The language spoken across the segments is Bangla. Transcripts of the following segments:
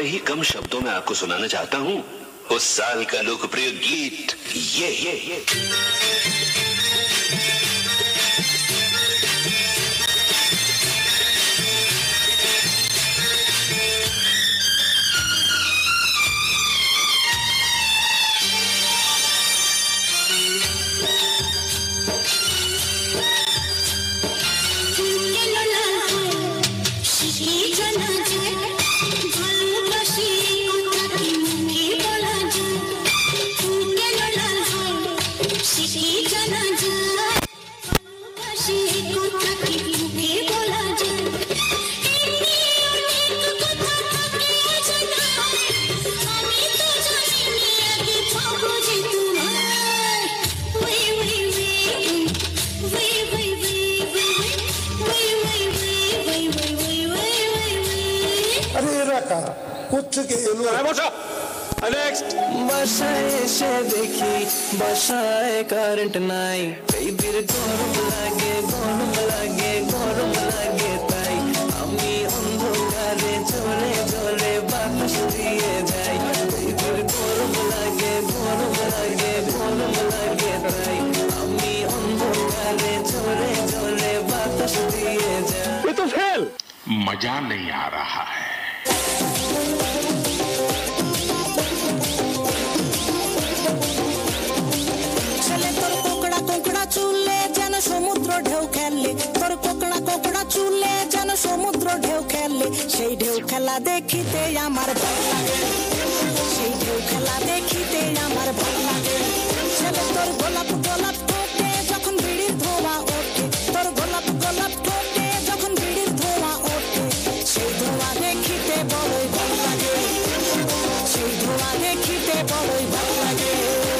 बड़े ही कम शब्दों में आपको सुनाना चाहता हूँ उस साल का लोकप्रिय गीत ये। বাসায় এসে দেখি বাসায় কারেন্ট নাই, বেবির গরম লাগে তাই আমি অন্ধকারে চলে চলে বাতাস দিয়ে যাই। বেবির গরম লাগে তাই আমি অন্ধকারে চলে চলে বাতাস দিয়ে যাই। ये तो फेल, मजा नहीं आ रहा है। সমুদ্র ঢেউ খেললে তোর কোকড়া চুলে যেন সমুদ্র ঢেউ খেললে, সেই ঢেউ খেলা দেখিতে আমার ভালো লাগে, সেই ঢেউ খেলা দেখিতে আমার ভালো লাগে। ছেলে তোর গোলাপ ঠোঁটে যখন বিড়ির ধোঁয়া ওঠে, তোর গোলাপ ঠোঁটে যখন বিড়ির ধোঁয়া ওঠে, সেই ধোঁয়া দেখিতে বড়ই ভালো লাগে, সেই ধোঁয়া দেখিতে বড়ই ভালো লাগে।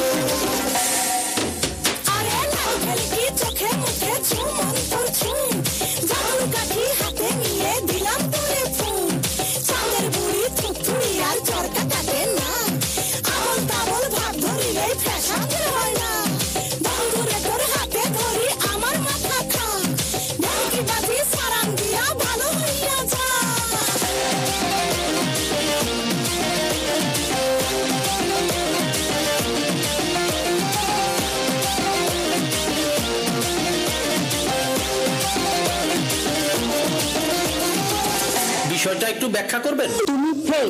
চোখে মুখে চুমন তোর চুম, জাদুর কাঠি হাতে নিয়ে দিলাম তোরে ফুল, চাঁদের বুড়ি থুথুড়ি আর চরকা কাটে না, আবল তাবল ভাব ধরিলে ফ্যাশন হয় না, বন্ধুরে তোর হাতে ধরি আমার মাথা খা, ঢাকি বাজি সারান দিয়া ভালো হইয়া যা। বিষয়টা একটু ব্যাখ্যা করবেন? তুমি ফেল।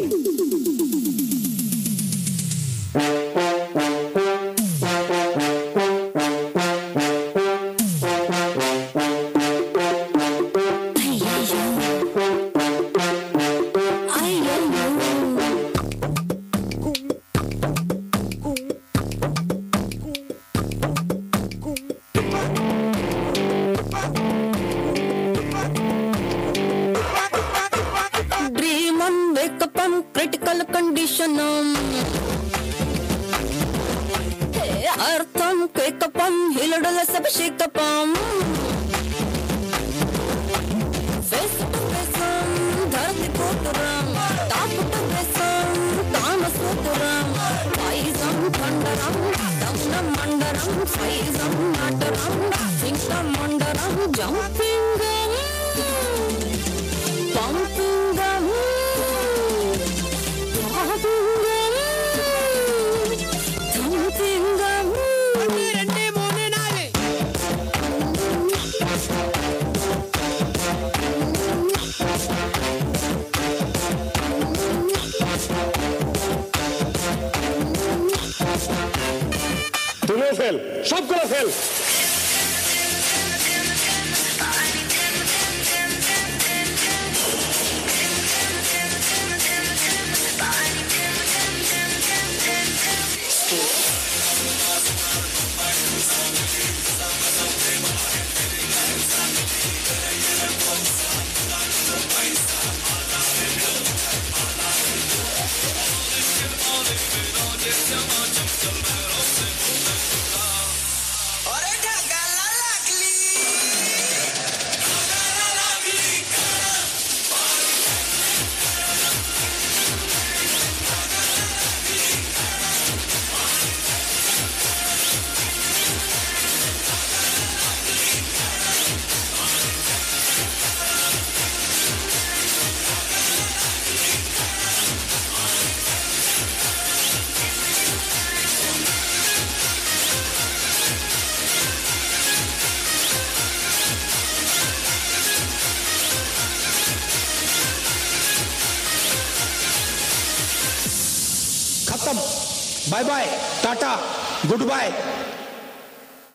তুমিও ফেল, সবগুলো ফেল। अरे खत्म, bye bye, tata, good bye.